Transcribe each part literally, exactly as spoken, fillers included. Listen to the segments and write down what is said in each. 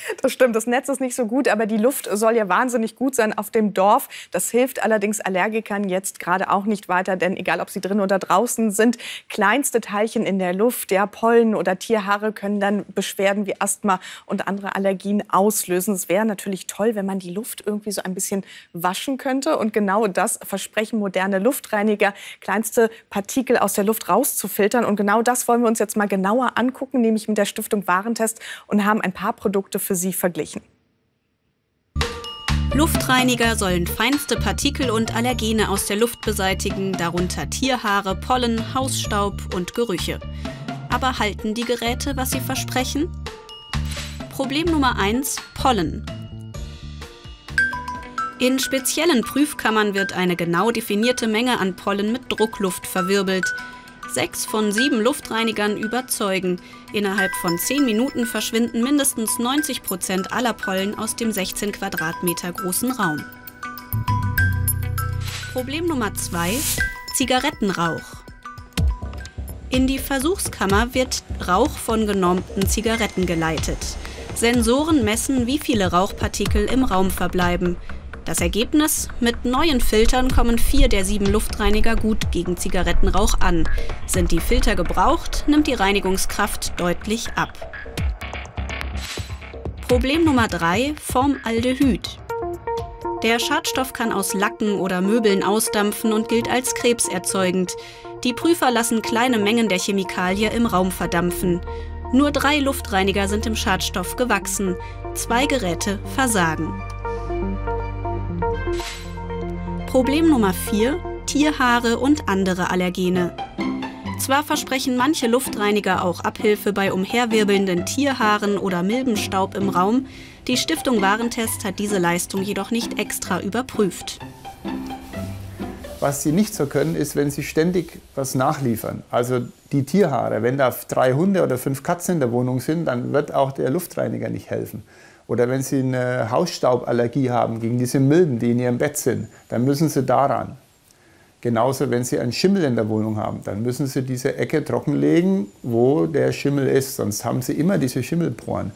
Das stimmt, das Netz ist nicht so gut, aber die Luft soll ja wahnsinnig gut sein auf dem Dorf. Das hilft allerdings Allergikern jetzt gerade auch nicht weiter, denn egal, ob sie drin oder draußen sind, kleinste Teilchen in der Luft, ja, Pollen oder Tierhaare können dann Beschwerden wie Asthma und andere Allergien auslösen. Es wäre natürlich toll, wenn man die Luft irgendwie so ein bisschen waschen könnte. Und genau das versprechen moderne Luftreiniger, kleinste Partikel aus der Luft rauszufiltern. Und genau das wollen wir uns jetzt mal genauer angucken, nämlich mit der Stiftung Warentest, und haben ein paar Produkte für Sie verglichen. Luftreiniger sollen feinste Partikel und Allergene aus der Luft beseitigen, darunter Tierhaare, Pollen, Hausstaub und Gerüche. Aber halten die Geräte, was sie versprechen? Problem Nummer eins: Pollen. In speziellen Prüfkammern wird eine genau definierte Menge an Pollen mit Druckluft verwirbelt. Sechs von sieben Luftreinigern überzeugen. Innerhalb von zehn Minuten verschwinden mindestens neunzig Prozent aller Pollen aus dem sechzehn Quadratmeter großen Raum. Problem Nummer zwei: Zigarettenrauch. In die Versuchskammer wird Rauch von genormten Zigaretten geleitet. Sensoren messen, wie viele Rauchpartikel im Raum verbleiben. Das Ergebnis: Mit neuen Filtern kommen vier der sieben Luftreiniger gut gegen Zigarettenrauch an. Sind die Filter gebraucht, nimmt die Reinigungskraft deutlich ab. Problem Nummer drei: Formaldehyd. Der Schadstoff kann aus Lacken oder Möbeln ausdampfen und gilt als krebserzeugend. Die Prüfer lassen kleine Mengen der Chemikalie im Raum verdampfen. Nur drei Luftreiniger sind dem Schadstoff gewachsen. Zwei Geräte versagen. Problem Nummer vier: Tierhaare und andere Allergene. Zwar versprechen manche Luftreiniger auch Abhilfe bei umherwirbelnden Tierhaaren oder Milbenstaub im Raum, die Stiftung Warentest hat diese Leistung jedoch nicht extra überprüft. Was sie nicht so können, ist, wenn sie ständig was nachliefern. Also die Tierhaare, wenn da drei Hunde oder fünf Katzen in der Wohnung sind, dann wird auch der Luftreiniger nicht helfen. Oder wenn Sie eine Hausstauballergie haben gegen diese Milben, die in Ihrem Bett sind, dann müssen Sie daran. Genauso, wenn Sie einen Schimmel in der Wohnung haben, dann müssen Sie diese Ecke trockenlegen, wo der Schimmel ist. Sonst haben Sie immer diese Schimmelporen.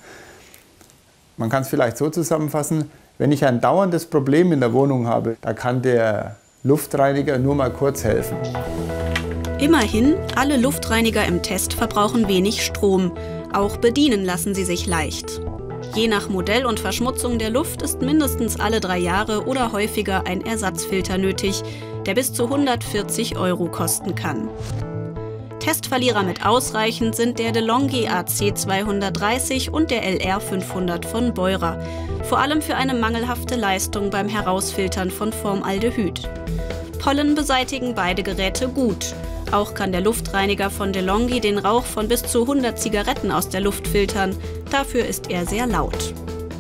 Man kann es vielleicht so zusammenfassen: Wenn ich ein dauerndes Problem in der Wohnung habe, da kann der Luftreiniger nur mal kurz helfen. Immerhin, alle Luftreiniger im Test verbrauchen wenig Strom. Auch bedienen lassen sie sich leicht. Je nach Modell und Verschmutzung der Luft ist mindestens alle drei Jahre oder häufiger ein Ersatzfilter nötig, der bis zu hundertvierzig Euro kosten kann. Testverlierer mit ausreichend sind der DeLonghi A C zweihundertdreißig und der L R fünfhundert von Beurer, vor allem für eine mangelhafte Leistung beim Herausfiltern von Formaldehyd. Pollen beseitigen beide Geräte gut. Auch kann der Luftreiniger von DeLonghi den Rauch von bis zu hundert Zigaretten aus der Luft filtern. Dafür ist er sehr laut.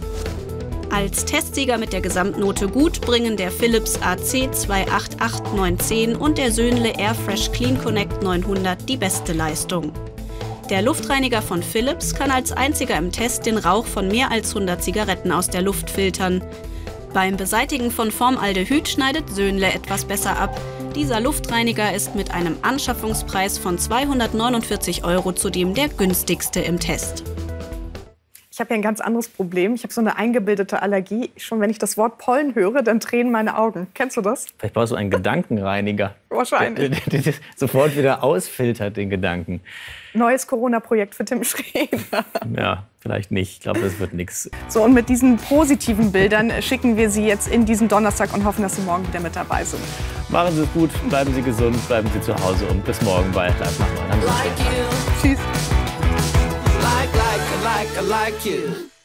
Als Testsieger mit der Gesamtnote gut bringen der Philips A C zwei acht acht neun zehn und der Söhnle Airfresh Clean Connect neunhundert die beste Leistung. Der Luftreiniger von Philips kann als einziger im Test den Rauch von mehr als hundert Zigaretten aus der Luft filtern. Beim Beseitigen von Formaldehyd schneidet Söhnle etwas besser ab. Dieser Luftreiniger ist mit einem Anschaffungspreis von zweihundertneunundvierzig Euro zudem der günstigste im Test. Ich habe ja ein ganz anderes Problem. Ich habe so eine eingebildete Allergie. Schon wenn ich das Wort Pollen höre, dann tränen meine Augen. Kennst du das? Vielleicht brauchst du einen Gedankenreiniger. Wahrscheinlich. Der, der, der sofort wieder ausfiltert, den Gedanken. Neues Corona-Projekt für Tim Schreeder. Ja, vielleicht nicht. Ich glaube, das wird nichts. So, und mit diesen positiven Bildern schicken wir Sie jetzt in diesen Donnerstag und hoffen, dass Sie morgen wieder mit dabei sind. Machen Sie es gut, bleiben Sie gesund, bleiben Sie zu Hause und bis morgen bei Live nach neun. Tschüss. Like, like, like, like you.